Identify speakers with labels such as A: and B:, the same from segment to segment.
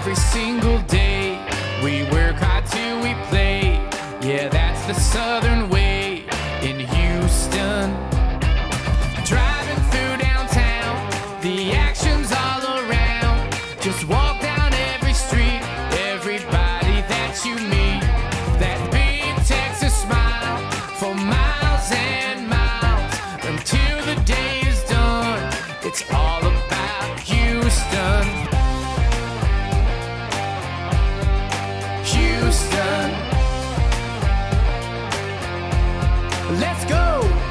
A: Every single day we work hard till we play. Yeah, that's the Southern way in Houston. Driving through downtown, the action's all around. Just walk down every street, everybody that you meet. That big Texas smile for miles and miles until the day is done. It's all about Houston. Houston. Let's go.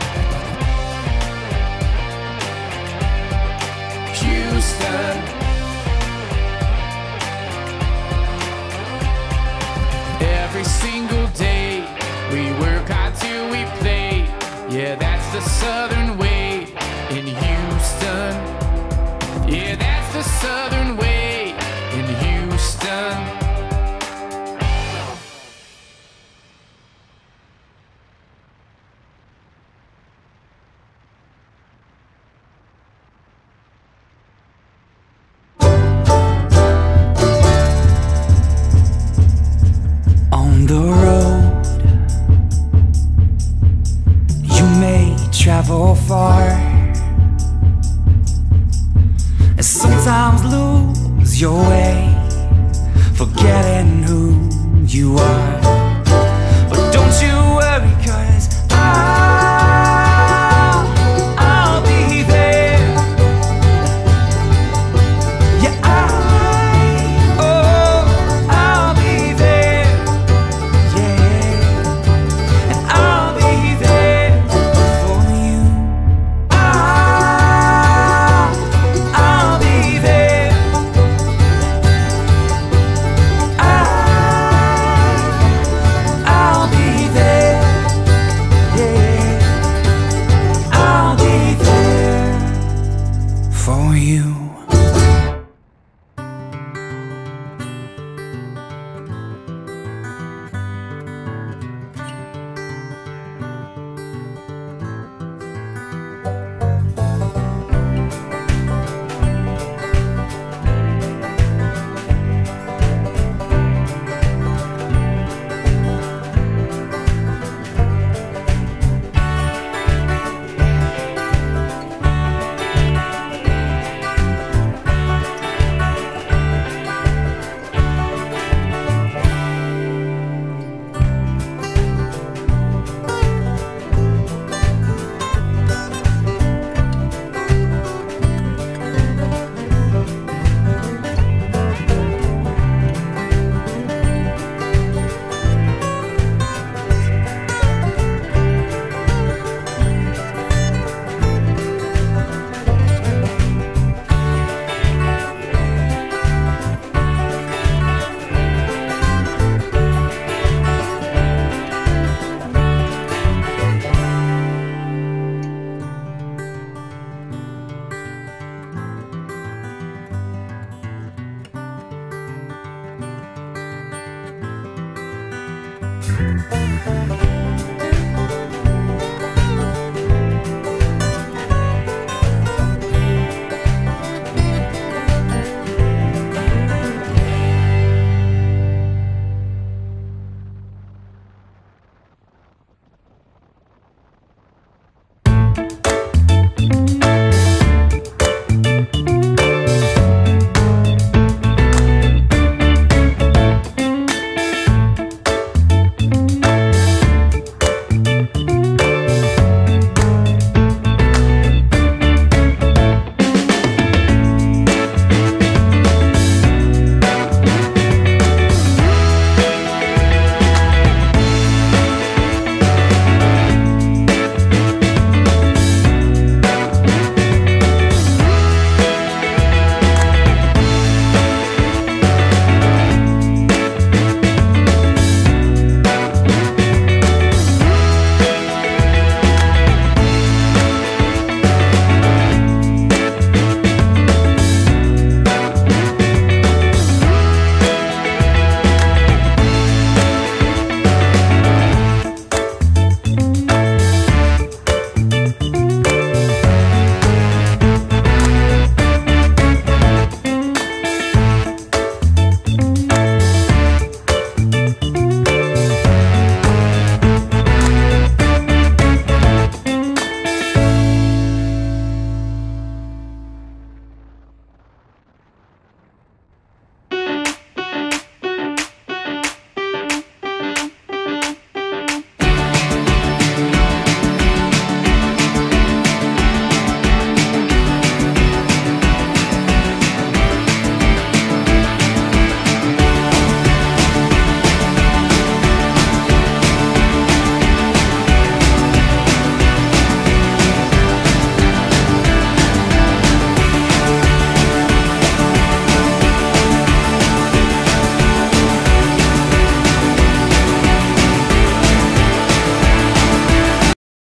A: Houston. Every single day we work hard till we play. Yeah, that's the Southern way in Houston. Yeah, that's the Southern way in Houston.
B: On the road, you may travel far and sometimes lose your way, forgetting who you are. But don't you worry, 'cause I'll be there. Yeah, I'll be there. Yeah, and I'll be there for you. I'll be there. I'll be there. Yeah, I'll be there for you.